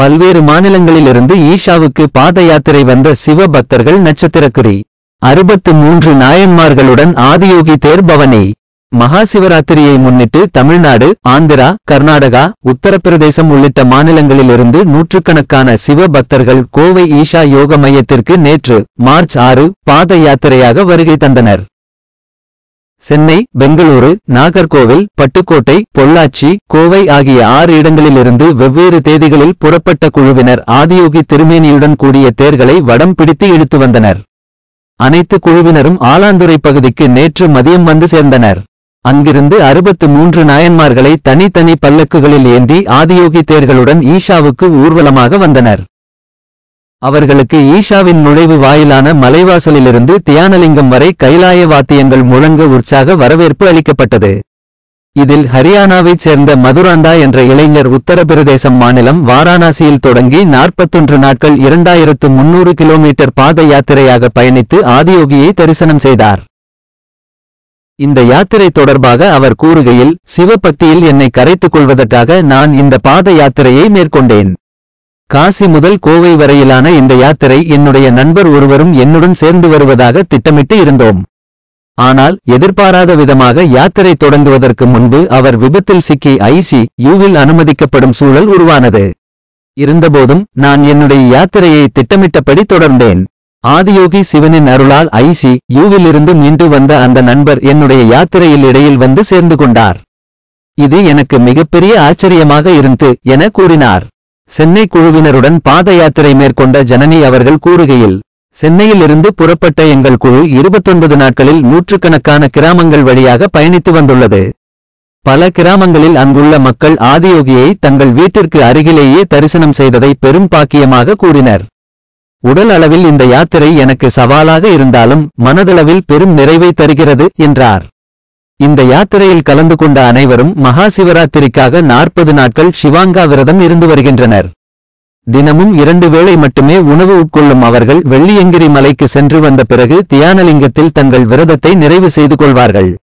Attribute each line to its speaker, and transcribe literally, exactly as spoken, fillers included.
Speaker 1: பல்வேறு மாநிலங்களிலிருந்து ஈஷாவுக்கு பாத யாத்திரை வந்த சிவ பக்தர்கள் நட்சத்திரக்குறி. அறுபத்து மூன்று நாயன்மார்களுடன் ஆதியோகி தேர் பவனி. மகாசிவராத்திரியை முன்னிட்டு தமிழ்நாடு, ஆந்திரா, கர்நாடகா, உத்தரப்பிரதேசம் உள்ளிட்ட மாநிலங்களிலிருந்து நூற்றுக்கணக்கான சிவ பக்தர்கள் கோவை ஈஷா யோக மையத்திற்கு நேற்று மார்ச் ஆறு பாத யாத்திரையாக வருகை தந்தனர். சென்னை, பெங்களூரு, நாகர்கோவில், பட்டுக்கோட்டை, பொள்ளாச்சி, கோவை ஆகிய ஆறு இடங்களிலிருந்து வெவ்வேறு தேதிகளில் புறப்பட்ட குழுவினர் ஆதியோகி திருமேனியுடன் கூடிய தேர்களை வடம் பிடித்து இழுத்து வந்தனர். அனைத்து குழுவினரும் ஆலாந்துறை பகுதிக்கு நேற்று மதியம் வந்து சேர்ந்தனர். அங்கிருந்து அறுபத்து மூன்று நாயன்மார்களை தனித்தனி பல்லக்குகளில் ஏந்தி ஆதியோகி தேர்களுடன் ஈஷாவுக்கு ஊர்வலமாக வந்தனர். அவர்களுக்கு ஈஷாவின் நுழைவு வாயிலான மலைவாசலிலிருந்து தியானலிங்கம் வரை கைலாய வாத்தியங்கள் முழங்க உற்சாக வரவேற்பு அளிக்கப்பட்டது. இதில் ஹரியானாவைச் சேர்ந்த மதுராந்தா என்ற இளைஞர் உத்தரப்பிரதேசம் மாநிலம் வாராணசியில் தொடங்கி நாற்பத்தொன்று நாட்கள் இரண்டாயிரத்து முன்னூறு கிலோமீட்டர் பாத யாத்திரையாக பயணித்து ஆதியோகியை தரிசனம் செய்தார். இந்த யாத்திரை தொடர்பாக அவர் கூறுகையில், சிவபக்தியில் என்னை கரைத்துக் கொள்வதற்காக நான் இந்த பாத யாத்திரையை மேற்கொண்டேன். காசி முதல் கோவை வரையிலான இந்த யாத்திரை என்னுடைய நண்பர் ஒருவரும் என்னுடன் சேர்ந்து வருவதாக திட்டமிட்டு இருந்தோம். ஆனால் எதிர்பாராத விதமாக யாத்திரை தொடங்குவதற்கு முன்பு அவர் விபத்தில் சிக்கி ஐசி யூவில் அனுமதிக்கப்படும் சூழல் உருவானது. இருந்தபோதும் நான் என்னுடைய யாத்திரையை திட்டமிட்டபடி தொடர்ந்தேன். ஆதியோகி சிவனின் அருளால் ஐசி யூவிலிருந்து மீண்டு வந்த அந்த நண்பர் என்னுடைய யாத்திரையில் இடையில் வந்து சேர்ந்து கொண்டார். இது எனக்கு மிகப்பெரிய ஆச்சரியமாக இருந்து என கூறினார். சென்னை குழுவினருடன் பாத யாத்திரை மேற்கொண்ட ஜனனி அவர்கள் கூறுகையில், சென்னையிலிருந்து புறப்பட்ட எங்கள் குழு இருபத்தொன்பது நாட்களில் நூற்றுக்கணக்கான கிராமங்கள் வழியாக பயணித்து வந்துள்ளது. பல கிராமங்களில் அங்குள்ள மக்கள் ஆதியோகியை தங்கள் வீட்டிற்கு அருகிலேயே தரிசனம் செய்ததை பெரும் பாக்கியமாக கூறினர். உடல் அளவில் இந்த யாத்திரை எனக்கு சவாலாக இருந்தாலும் மனதளவில் பெரும் நிறைவை தருகிறது என்றார். இந்த யாத்திரையில் கலந்து கொண்ட அனைவரும் மகா சிவராத்திரிக்காக நாற்பது நாட்கள் சிவாங்கா விரதம் இருந்து வருகின்றனர். தினமும் இரண்டு வேளை மட்டுமே உணவு உட்கொள்ளும் அவர்கள் வெள்ளியங்கிரி மலைக்கு சென்று வந்த பிறகு தியானலிங்கத்தில் தங்கள் விரதத்தை நிறைவு செய்து கொள்வார்கள்.